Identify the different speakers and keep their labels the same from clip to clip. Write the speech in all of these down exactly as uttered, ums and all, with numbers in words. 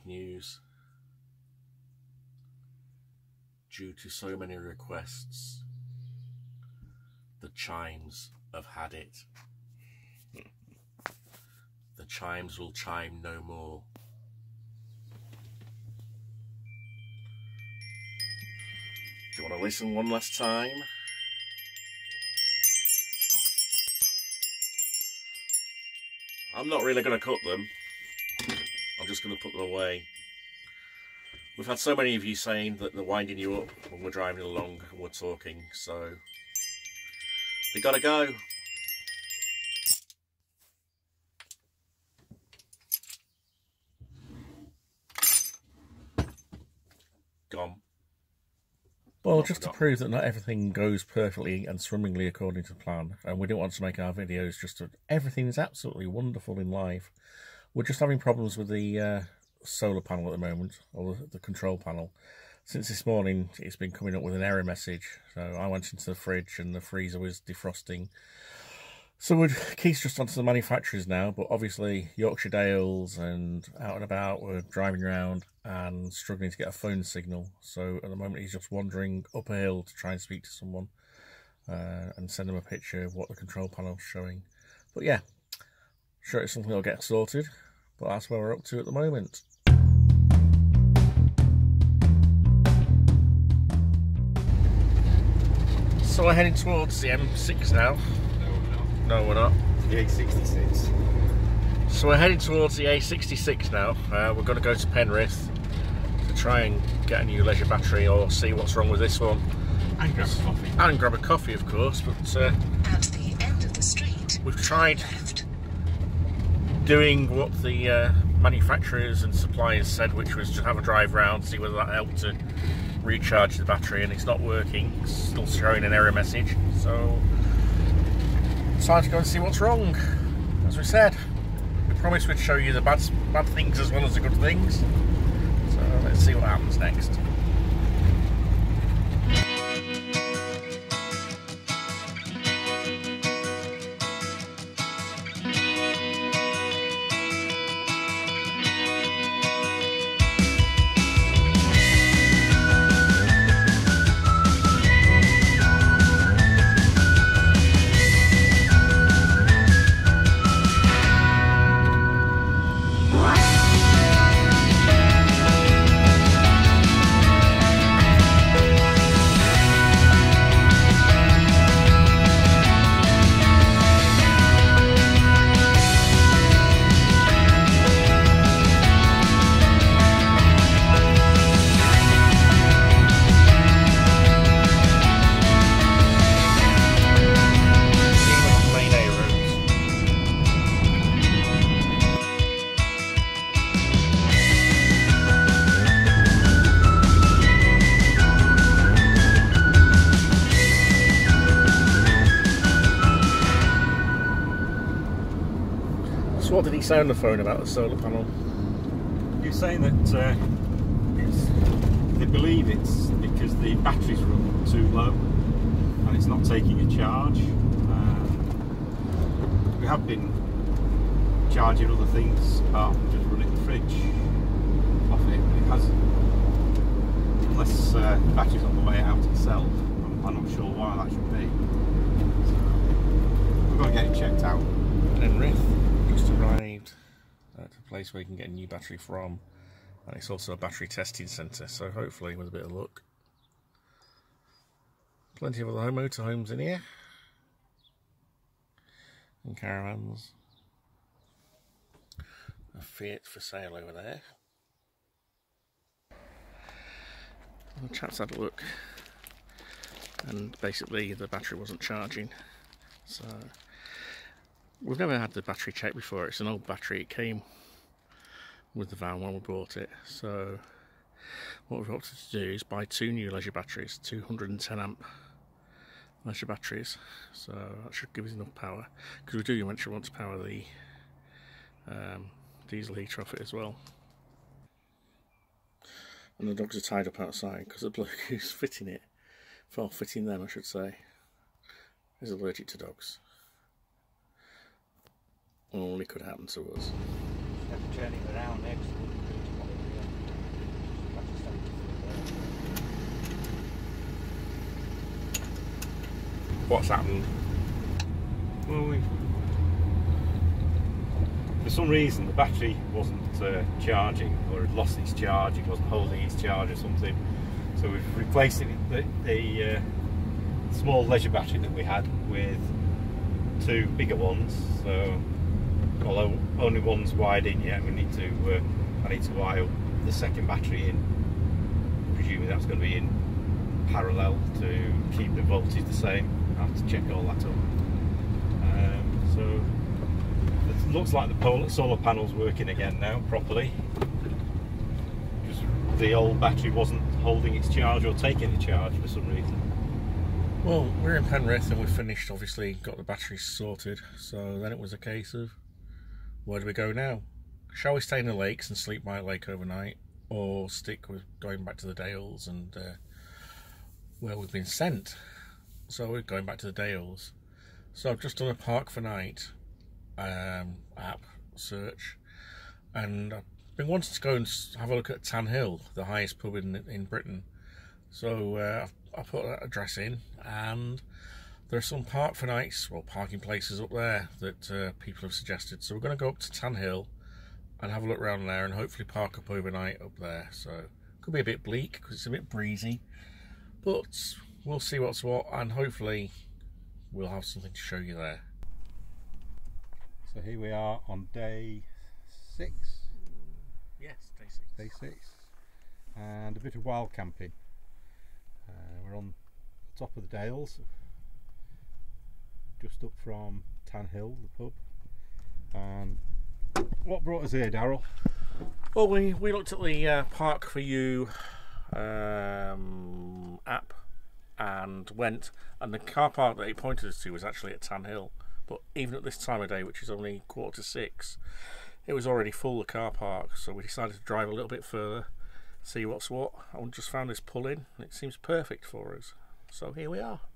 Speaker 1: bad news. Due to so many requests, the chimes have had it. The chimes will chime no more. Do you want to listen one last time? I'm not really going to cut them. I'm just going to put them away. We've had so many of you saying that they're winding you up when we're driving along and we're talking, so they gotta go. Gone.
Speaker 2: Well, just to prove that not everything goes perfectly and swimmingly according to plan, and we don't want to make our videos just that everything is absolutely wonderful in life. We're just having problems with the uh, solar panel at the moment, or the, the control panel. Since this morning, it's been coming up with an error message. So I went into the fridge and the freezer was defrosting. So we're keys just onto the manufacturers now, but obviously Yorkshire Dales and out and about, we're driving around and struggling to get a phone signal. So at the moment he's just wandering up a hill to try and speak to someone uh, and send them a picture of what the control panel's showing. But yeah, sure it's something that'll get sorted, but that's where we're up to at the moment. So we're heading towards the M six now. No, we're not.
Speaker 3: The A sixty-six.
Speaker 2: So we're heading towards the A sixty-six now. Uh, we're going to go to Penrith to try and get a new leisure battery or see what's wrong with this one.
Speaker 3: And grab a coffee.
Speaker 2: And grab a coffee, of course. But uh,
Speaker 4: at the end of the street,
Speaker 2: we've tried
Speaker 4: left.
Speaker 2: doing what the uh, manufacturers and suppliers said, which was to have a drive round, see whether that helped to recharge the battery, and it's not working. It's still showing an error message. So time to go and see what's wrong. As we said, we promised we'd show you the bad, bad things as well as the good things. So let's see what happens next. So what did he say on the phone about the solar panel?
Speaker 3: He was saying that uh, it's, they believe it's because the batteries run too low and it's not taking a charge. Um, we have been charging other things apart from just running the fridge off it, but it hasn't. Unless uh, the battery's on the way out itself, I'm, I'm not sure why that should be. So we've got to get it checked out.
Speaker 2: Penrith just arrived at a place where you can get a new battery from, and it's also a battery testing centre, so hopefully with a bit of luck. Plenty of other motorhomes in here and caravans. A Fiat for sale over there. The chaps had a look, and basically the battery wasn't charging, so we've never had the battery checked before. It's an old battery. It came with the van when we bought it. So what we've opted to do is buy two new leisure batteries, two hundred and ten amp leisure batteries. So that should give us enough power, because we do eventually want to power the um, diesel heater off it as well. And the dogs are tied up outside because the bloke who's fitting it, well, fitting them I should say, is allergic to dogs. Only could happen to us.
Speaker 5: Have to turn it around next.
Speaker 1: What's happened?
Speaker 3: Well, we, for some reason the battery wasn't uh, charging, or had lost its charge, it wasn't holding its charge or something. So we've replaced it with the, the uh, small leisure battery that we had with two bigger ones. So although only one's wired in yet, we need to uh, I need to wire the second battery in, presuming that's going to be in parallel to keep the voltage the same. I have to check all that up. Um, so it looks like the pol solar panel's working again now properly. Just the old battery wasn't holding its charge or taking the charge for some reason.
Speaker 2: Well, we're in Penrith and we finished, obviously, got the batteries sorted. So then it was a case of, where do we go now? Shall we stay in the lakes and sleep by a lake overnight, or stick with going back to the Dales and uh, where we've been sent? So we're going back to the Dales. So I've just done a park for night um, app search, and I've been wanting to go and have a look at Tan Hill, the highest pub in in Britain. So uh, I put that address in, and there are some park for nights, well, parking places up there that uh, people have suggested. So we're going to go up to Tan Hill and have a look around there, and hopefully park up overnight up there. So it could be a bit bleak because it's a bit breezy, but we'll see what's what, and hopefully we'll have something to show you there.
Speaker 3: So here we are on day six.
Speaker 2: Yes, day six.
Speaker 3: Day six, and a bit of wild camping. Uh, we're on the top of the Dales, just up from Tan Hill, the pub. And what brought us here, Darryl?
Speaker 2: Well, we, we looked at the uh, Park for You um, app and went, and the car park that it pointed us to was actually at Tan Hill. But even at this time of day, which is only quarter to six, it was already full, the car park. So we decided to drive a little bit further, see what's what. I just found this pull-in, and it seems perfect for us. So here we are.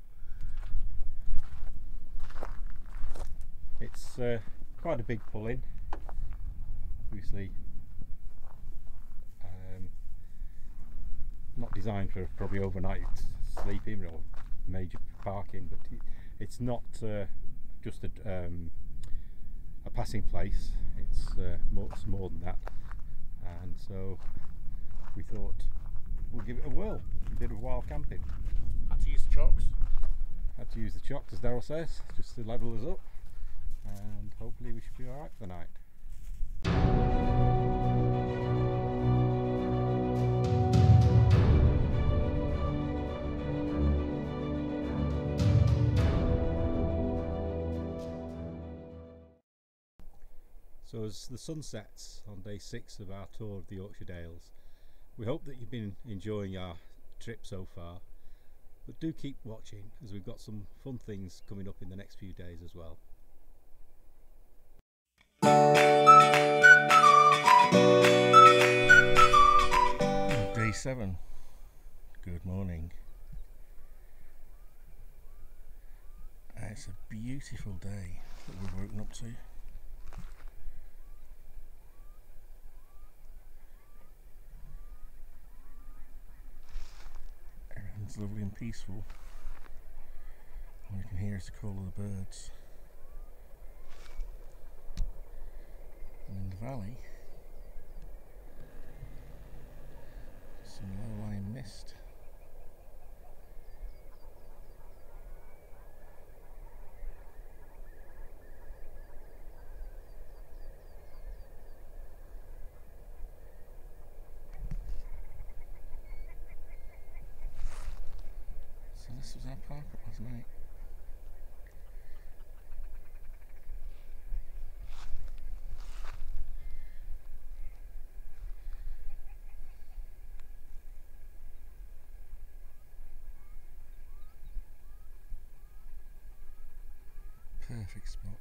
Speaker 3: It's uh, quite a big pull-in. Obviously, um, not designed for probably overnight sleeping or major parking, but it's not uh, just a, um, a passing place. It's uh, much more than that, and so we thought we'll give it a whirl. A bit of wild camping.
Speaker 2: Had to use the chocks.
Speaker 3: Had to use the chocks, as Darryl says, just to level us up, and hopefully we should be alright for the night. So as the sun sets on day six of our tour of the Yorkshire Dales, we hope that you've been enjoying our trip so far, but do keep watching as we've got some fun things coming up in the next few days as well.
Speaker 2: Day seven. Good morning. Uh, it's a beautiful day that we've woken up to. Everything's lovely and peaceful. All you can hear is the call of the birds. And in the valley, some low-lying mist. So this was our park up last night. Perfect spot.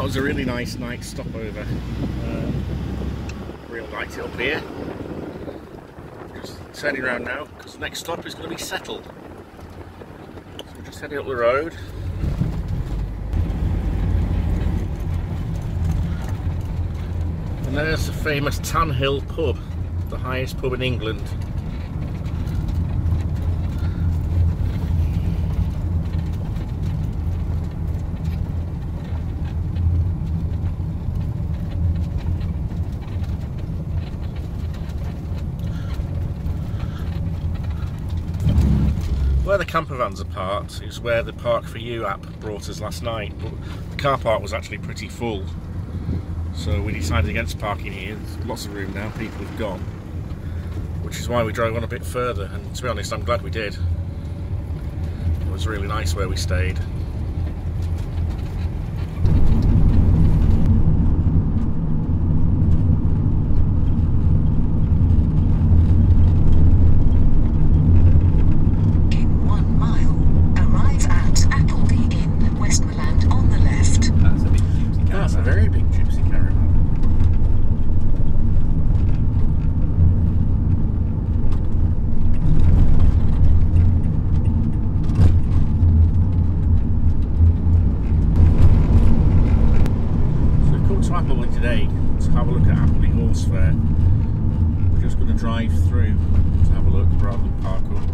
Speaker 2: That was a really nice night stopover. Uh, real night up here. Just turning around now because the next stop is going to be Settle. So we're just heading up the road. And there's the famous Tan Hill pub, the highest pub in England. Where the campervans are parked is where the Park for You app brought us last night, but the car park was actually pretty full, so we decided against parking here. There's lots of room now, people have gone, which is why we drove on a bit further, and to be honest I'm glad we did. It was really nice where we stayed. Appleby today to have a look at Appleby Horse Fair. We're just going to drive through to have a look rather than park up.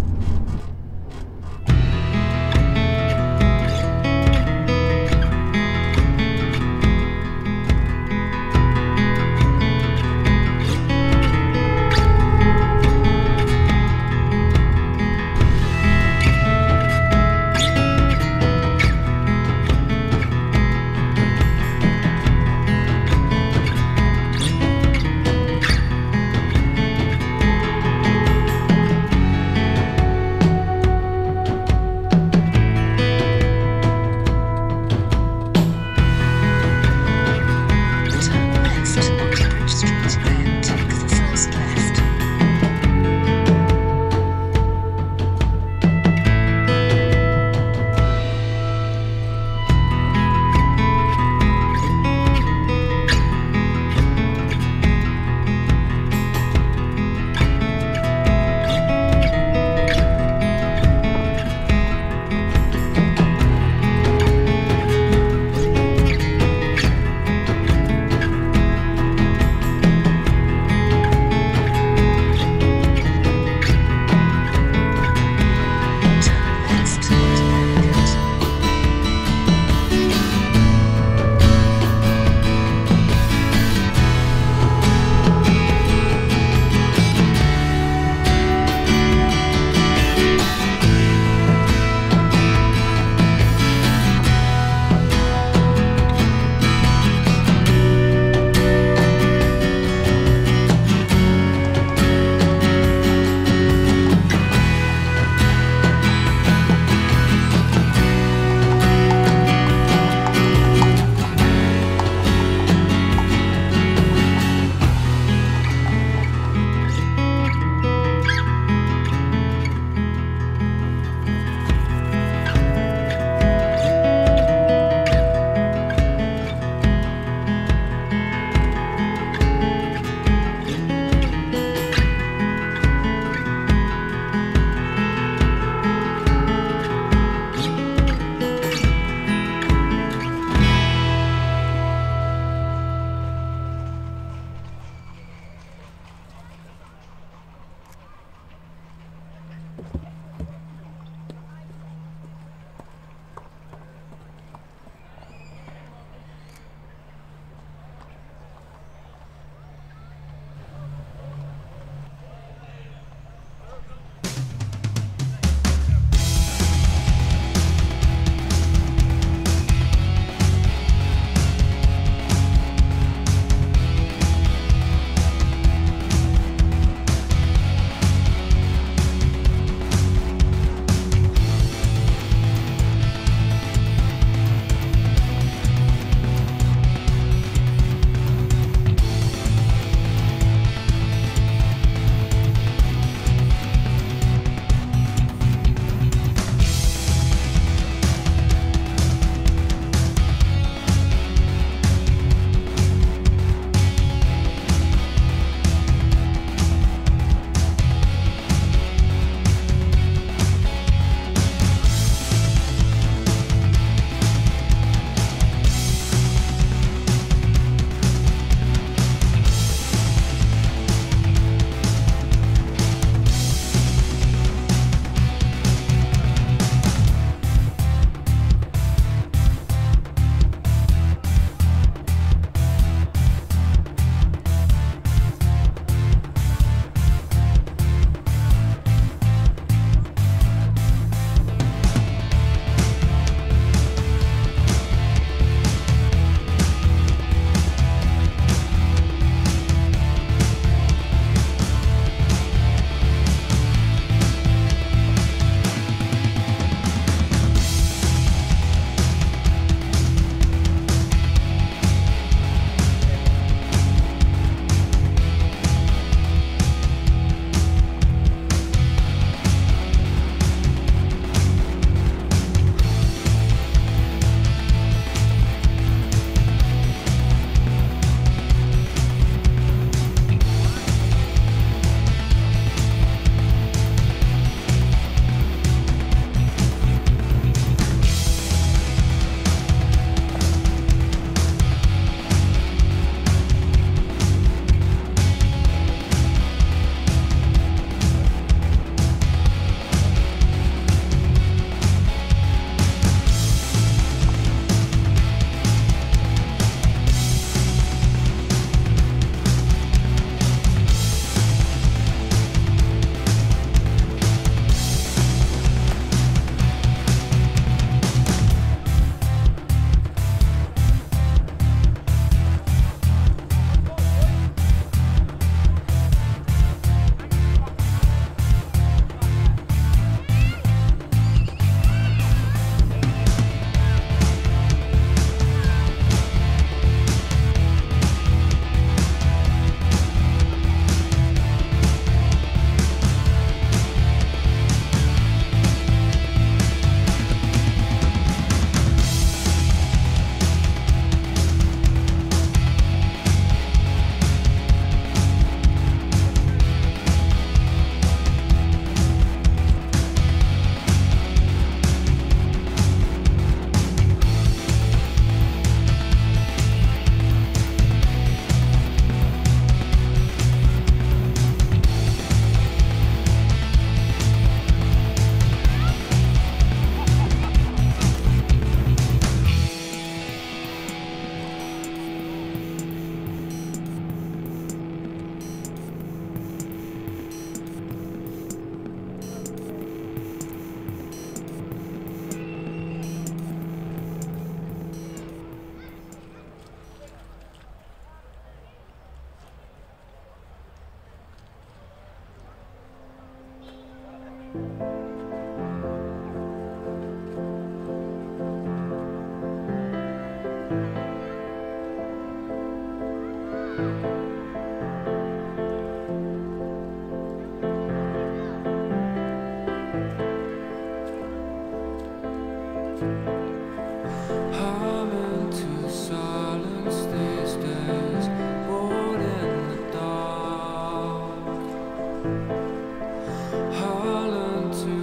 Speaker 5: Holland to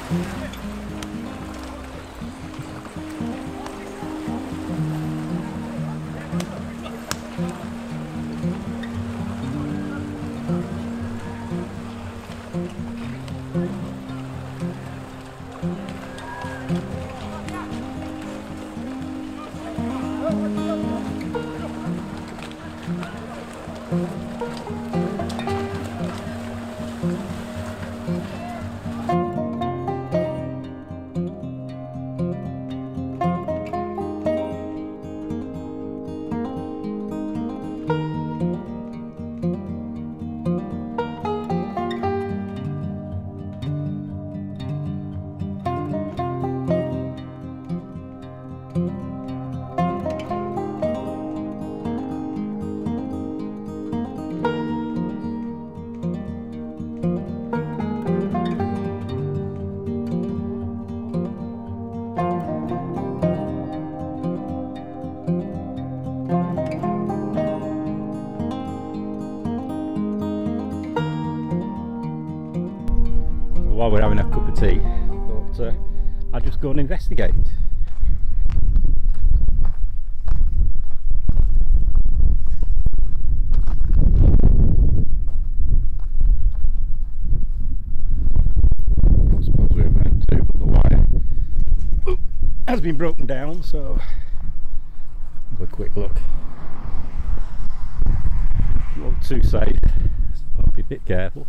Speaker 3: While we're having a cup of tea, I thought uh, I'd just go and investigate. I suppose we're meant to, but the wire has been broken down, so have a quick look. Not too safe, so I'll be a bit careful.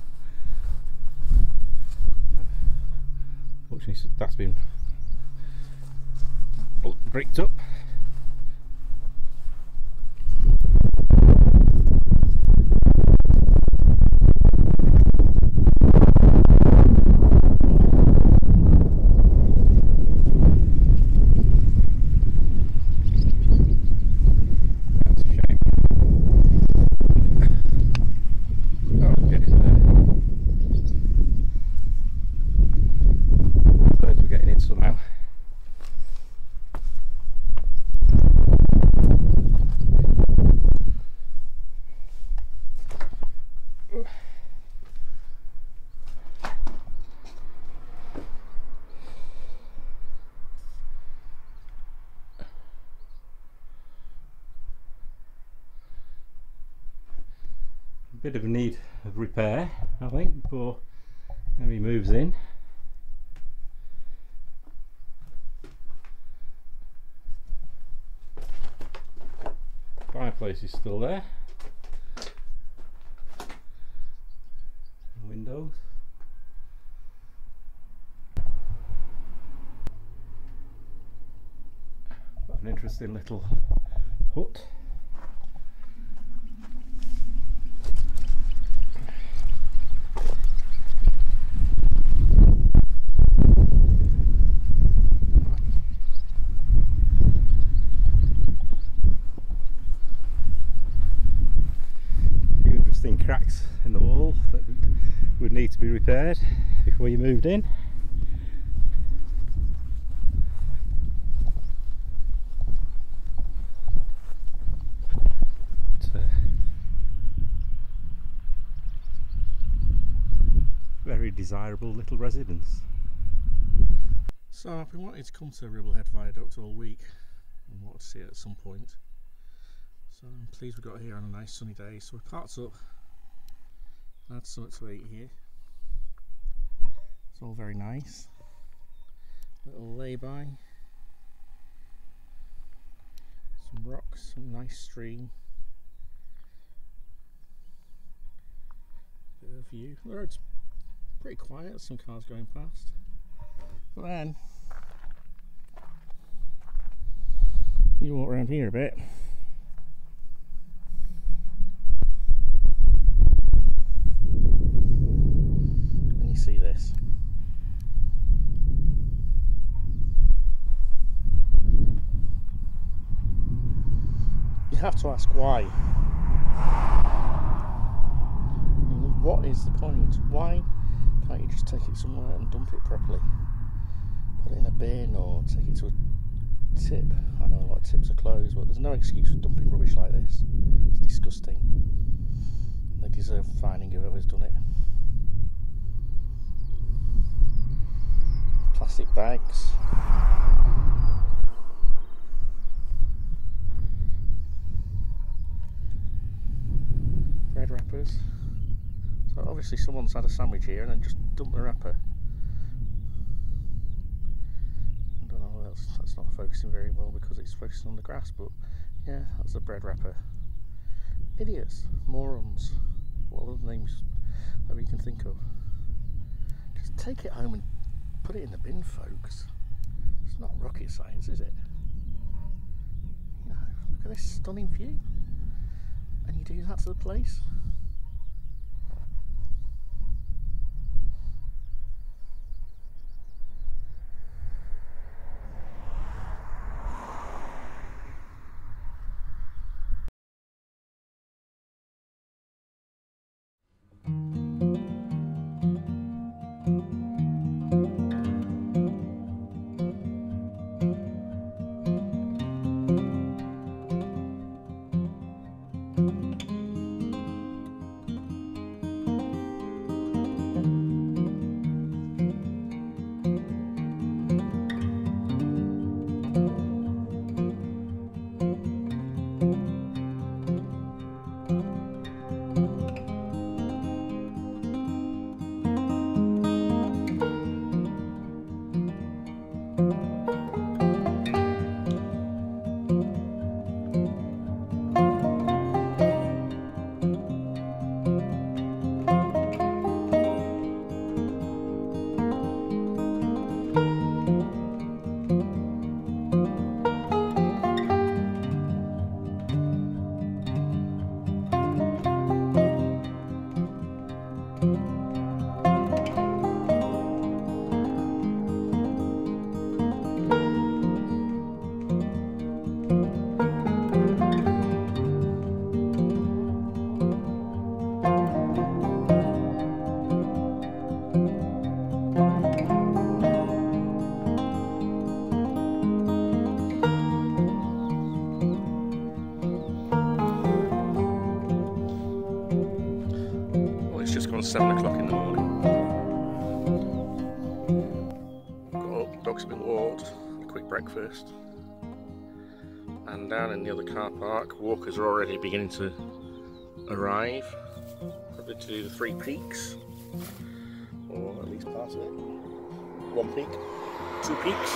Speaker 3: Fortunately, that's been bricked up. That's a shame. Oh, get it there. Birds were getting in somehow. Bit of a need of repair, I think, before he moves in. Fireplace is still there. Windows. Got an interesting little hut. Cracks in the wall that would need to be repaired before you moved in. But, uh, very desirable little residence.
Speaker 2: So I've been wanting to come to Ribblehead Viaduct all week and wanted to see it at some point. So I'm pleased we got here on a nice sunny day. So we parked up. Had something to eat here. It's all very nice. Little lay-by. Some rocks, some nice stream. Bit of view. The road's pretty quiet, some cars going past. But then you walk around here a bit. See this. You have to ask why. What is the point? Why can't you just take it somewhere and dump it properly? Put it in a bin or take it to a tip. I know a lot of tips are closed, but there's no excuse for dumping rubbish like this. It's disgusting. They deserve fining whoever's done it. plastic bags. Bread wrappers. So obviously someone's had a sandwich here and then just dumped the wrapper. I don't know, that's, that's not focusing very well because it's focusing on the grass, but yeah, that's a bread wrapper. Idiots, morons, what other names that we can think of. Just take it home and put it in the bin, folks. It's not rocket science, is it? You know, look at this stunning view. And you do that to the place? Seven o'clock in the morning. Got up, dogs have been walked, a quick breakfast, and down in the other car park, walkers are already beginning to arrive, probably to do the three peaks, or at least part of it. One peak, two peaks.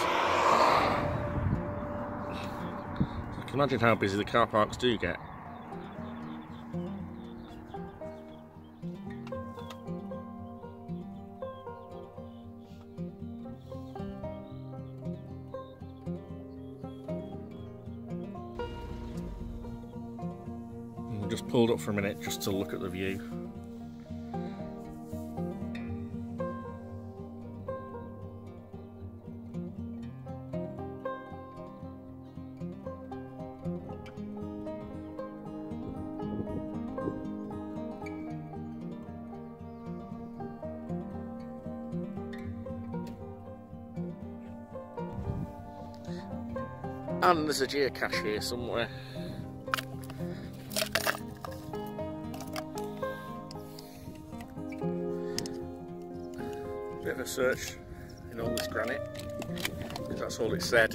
Speaker 2: So I can imagine how busy the car parks do get. Just pulled up for a minute just to look at the view. And there's a geocache here somewhere. Bit of a search in all this granite, because that's all it said.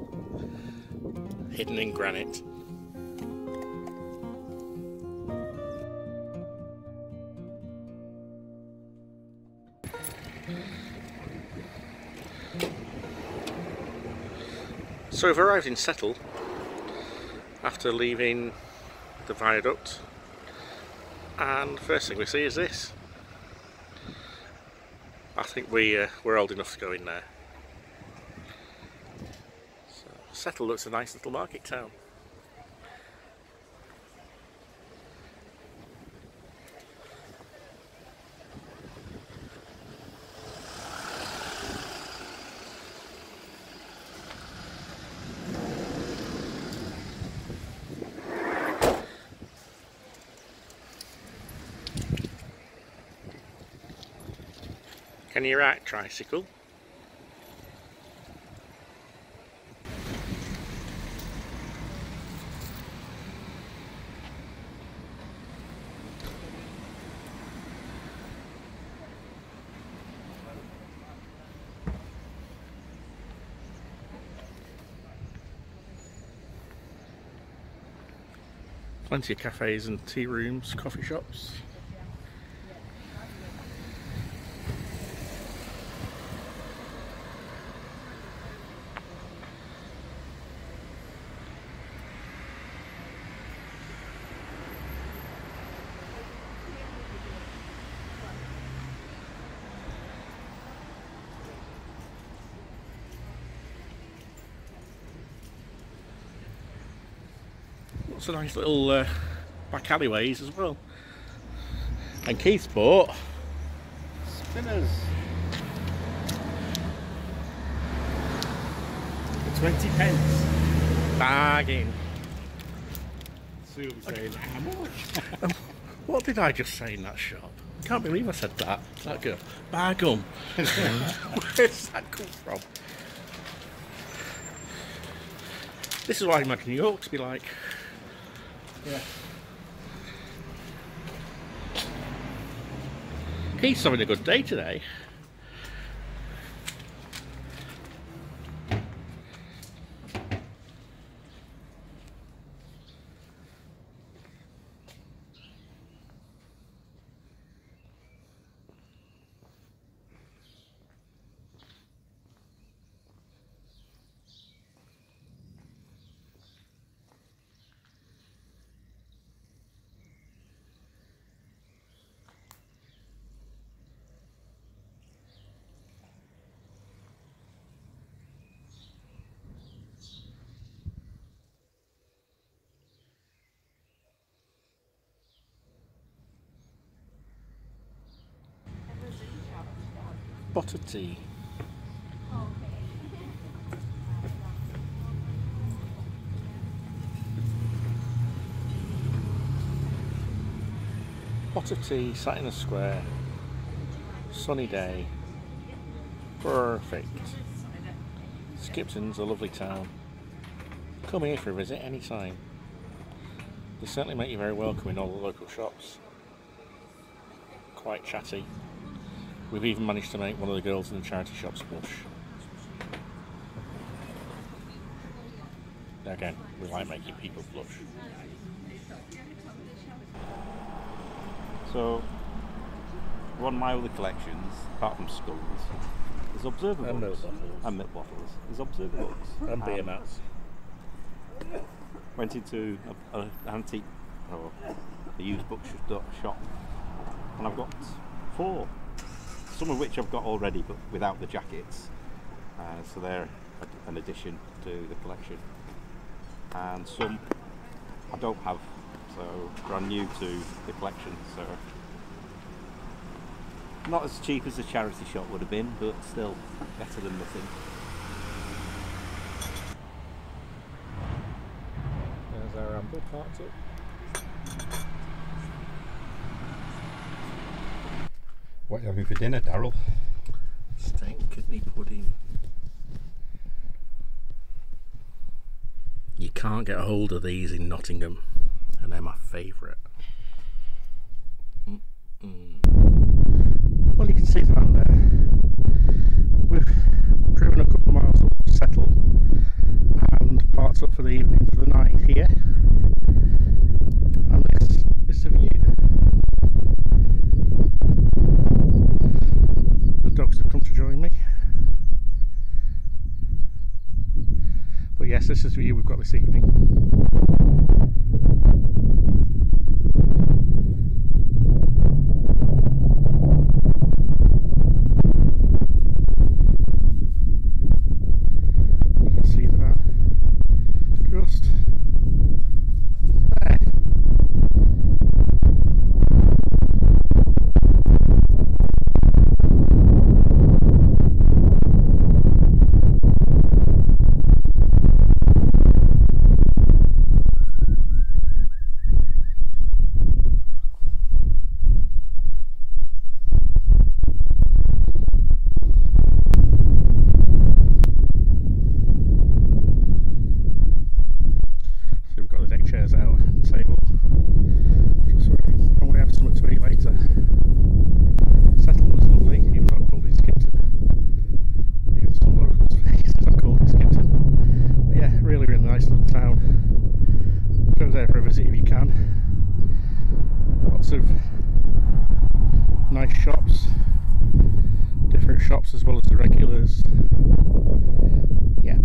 Speaker 2: Hidden in granite. So we've arrived in Settle after leaving the viaduct, and the first thing we see is this. I think we, uh, we're old enough to go in there. So, Settle looks a nice little market town. Can you ride tricycle? Plenty of cafes and tea rooms, coffee shops. Lots of nice little uh, back alleyways as well. And Keith's bought
Speaker 3: Spinners. For twenty pence.
Speaker 2: bargain.
Speaker 3: Sue will be saying, how much?
Speaker 2: What did I just say in that shop? Can't believe I said that. That girl. Bargain. Where's that come from? This is what I imagine New York to be like.
Speaker 3: Yeah.
Speaker 2: He's having a good day today. Butter tea. Butter tea, sat in a square. Sunny day. Perfect. Skipton's a lovely town. Come here for a visit anytime. They certainly make you very welcome in all the local shops. Quite chatty. We've even managed to make one of the girls in the charity shops blush. Again, we like making people blush.
Speaker 3: So, one of my other collections, apart from skulls, is observer
Speaker 2: And milk
Speaker 3: books.
Speaker 2: bottles.
Speaker 3: And milk bottles. There's observer books.
Speaker 2: And beer mats.
Speaker 3: Went into an antique or a used bookshop shop, and I've got four. Some of which I've got already, but without the jackets. Uh, so they're an addition to the collection. And some I don't have, so brand new to the collection. So not as cheap as the charity shop would have been, but still better than nothing.
Speaker 2: There's our amble parked up.
Speaker 3: What are you having for dinner, Darryl?
Speaker 2: Steak kidney pudding. You can't get a hold of these in Nottingham, and they're my favourite. Well, you can see that there. We've driven a couple of miles up to settle and parked up for the evening for the night here. And this is the view. The dogs have come to join me. But yes, this is the view we've got this evening. You can see the van just there. regulars. Yeah.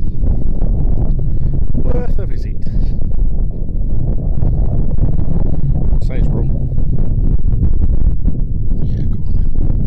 Speaker 2: Worth a visit. I'd say it's rum. Yeah, go on then.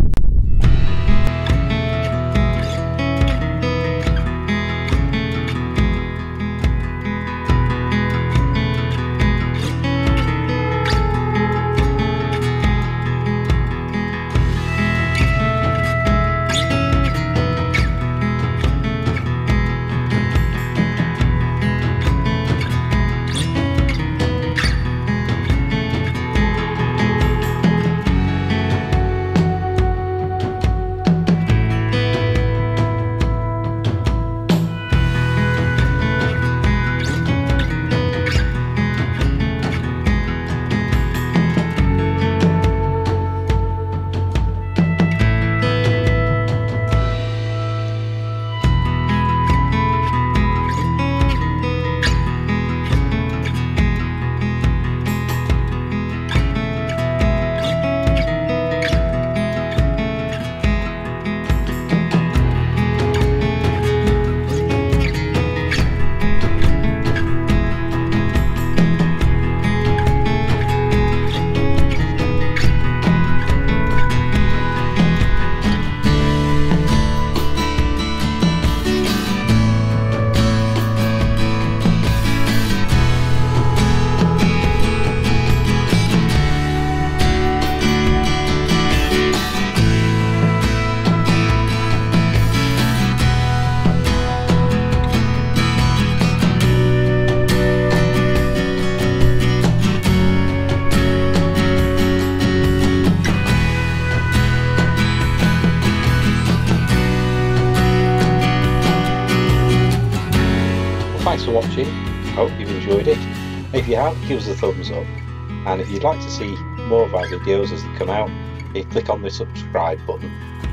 Speaker 5: Thanks for watching, hope you've enjoyed it. If you have, give us a thumbs up, and if you'd like to see more of our videos as they come out, you click on the subscribe button.